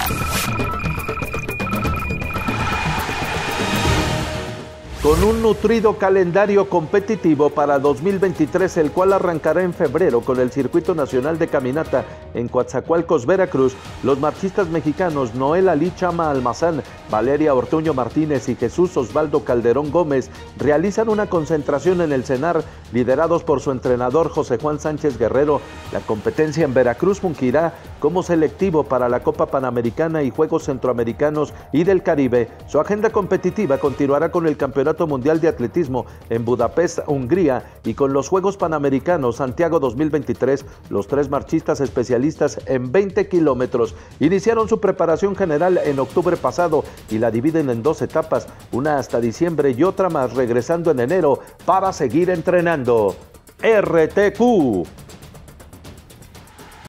Con un nutrido calendario competitivo para 2023, el cual arrancará en febrero con el Circuito Nacional de Caminata en Coatzacoalcos, Veracruz, los marchistas mexicanos Noel Ali Chama Almazán, Valeria Ortuño Martínez y Jesús Osvaldo Calderón Gómez realizan una concentración en el CENAR, liderados por su entrenador José Juan Sánchez Guerrero. La competencia en Veracruz fungirá como selectivo para la Copa Panamericana y Juegos Centroamericanos y del Caribe. Su agenda competitiva continuará con el Campeonato Mundial de Atletismo en Budapest, Hungría, y con los Juegos Panamericanos Santiago 2023. Los tres marchistas especialistas en 20 kilómetros iniciaron su preparación general en octubre pasado y la dividen en dos etapas, una hasta diciembre y otra más regresando en enero para seguir entrenando. RTQ